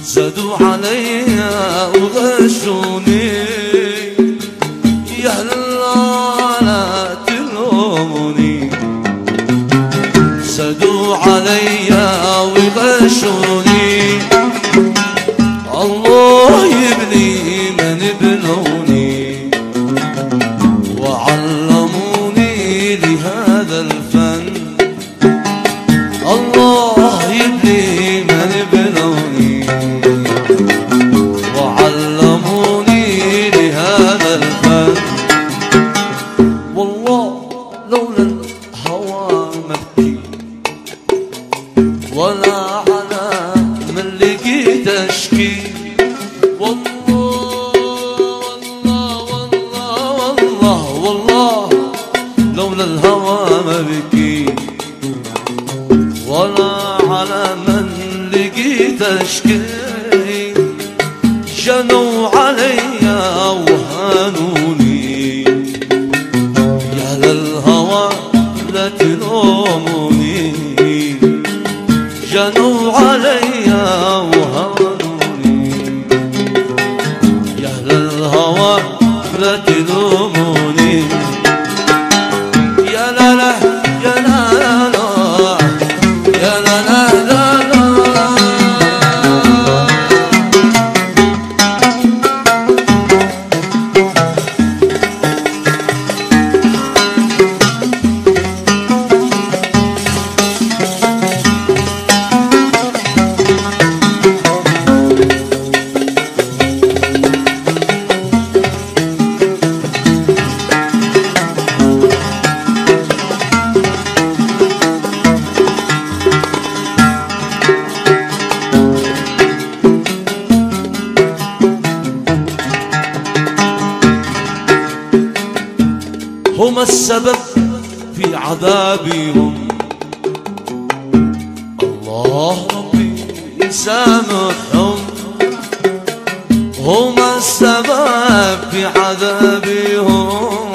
زادوا عليا وغشوني، يا أهل الله لا تلوموني. زادوا عليا وغشوني، الله يبني من بنوني، وعلموني لهذا الفن. الله يبني من بنوني، وعلموني لهذا الفن. والله لولا الهوى ما ابكي، ولا على من لقيت اشكي. والله والله والله والله لولا الهوى ما بكي، ولا على من لقيت اشكي. جنوا عليا وهانوني، يا للهوى لا تلوموني. جنوا عليا وهانوني، يا للهوى لا تلوموني. يا لا لا يا لا لا يا لا لا لا لا. هم السبب في عذابهم، الله ربي يسامحهم. هم السبب في عذابهم،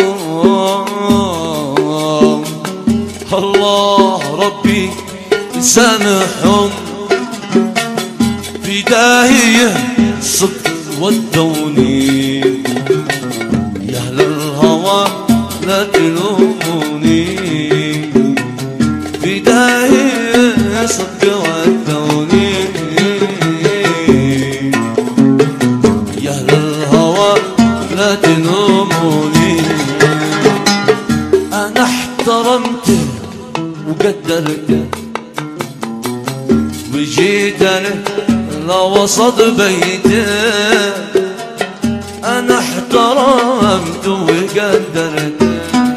الله ربي يسامحهم. في داهية صدق ودوني، يا أهل الهوى لا تلوموني. في داهية صدق ودوني، يا أهل الهوى لا تلوموني. أنا احترمته وقدرته، وجيت له لوسط بيته. أنا احترمته وقدرته،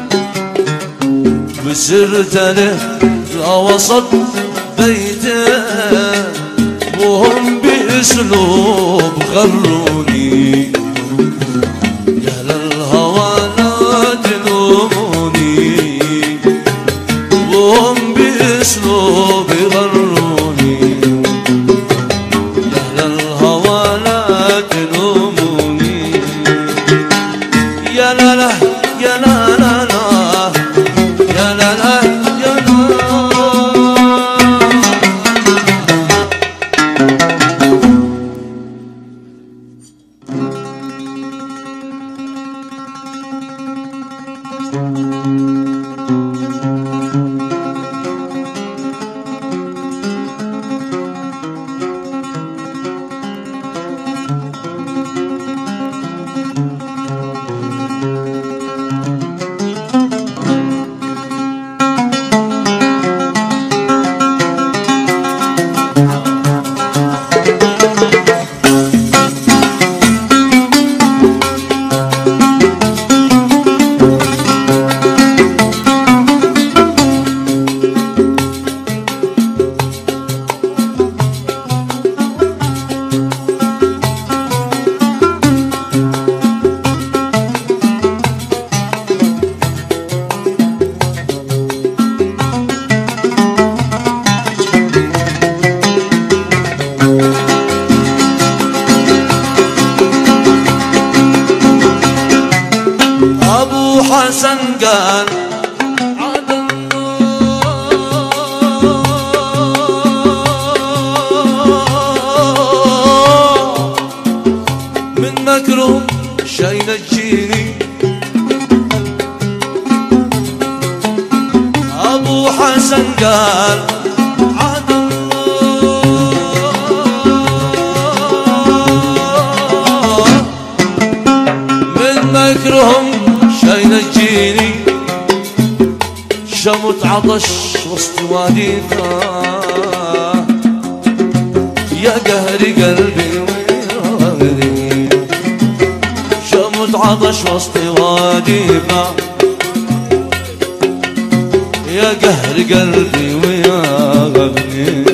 وسرت له لوسط بيته. وهم بأسلوب غروني، يا للهوى لا تلوموني. وهم بأسلوب غروني، يا للهوى لا تلوموني. يا لا لا يا لا لا لا يا لا لا يا لا. عطش وسط واديفه يا قهر قلبي وياغني شمت عطش وسط واديفه يا قهر قلبي وياغني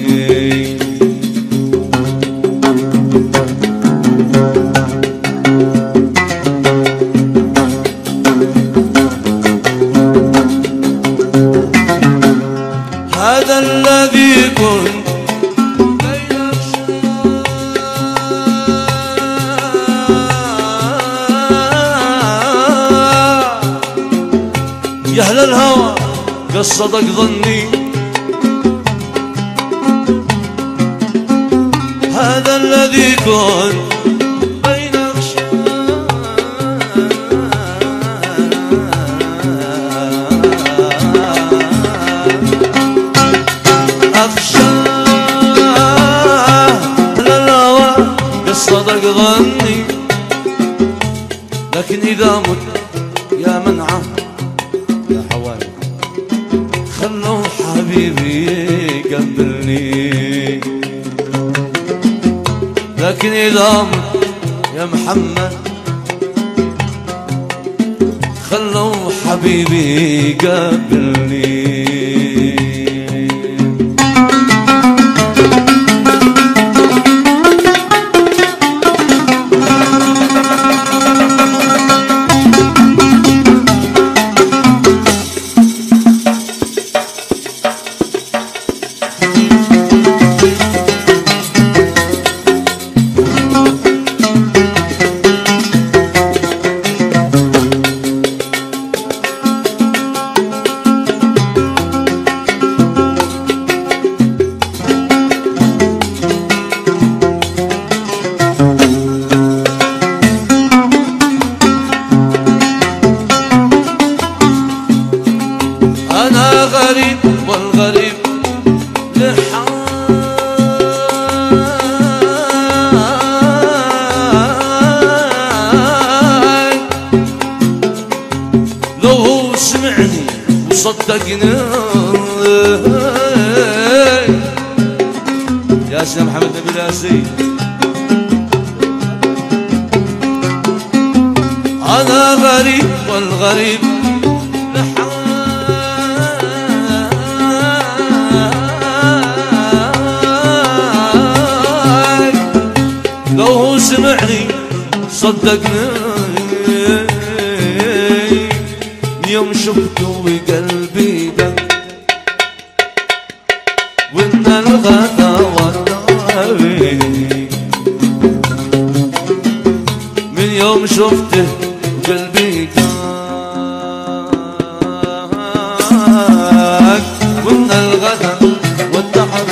هذا الذي كنت يا أهل الهوى قصدك ظني هذا الذي كنت بين أخشاه للهوى قصدك ظني لكن إذا مت يا منعه خلوا حبيبي يقبلني لكن إذا مت يا محمد خلوا حبيبي يقبلني أنا غريب والغريب لحال لو هو سمعني وصدقني يا سيدي محمد نبيل ياسين أنا غريب والغريب لو هو سمعني صدقني يوم شفته وقلبي دق وإن الغدا والنهار من يوم شفته وقلبي دق وإن الغدا والنهار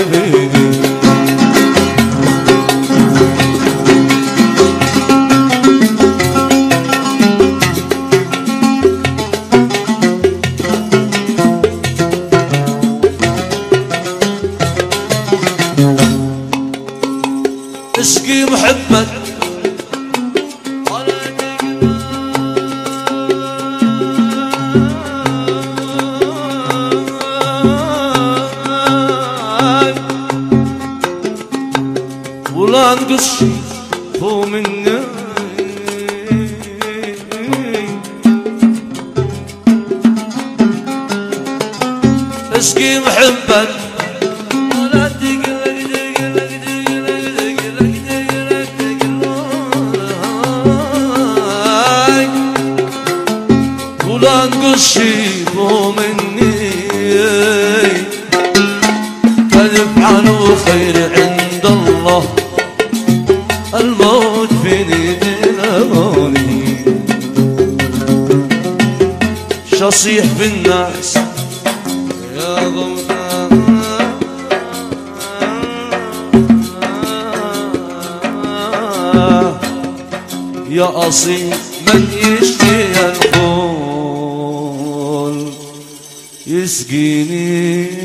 اسقي محبك ولا انقص فوق مني اسقي محبك ولا ولا انقص فوق مني فنفعل خير عند الله الموت فيني دلوني شصيح في الناس يا غوثان يا أصيل من يشتي الخول يسقيني